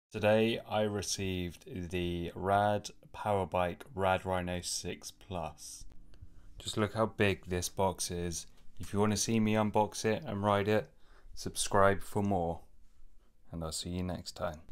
Today I received the Rad Powerbike Rad Rhino 6 Plus. Just look how big this box is. If you want to see me unbox it and ride it, subscribe for more. And I'll see you next time.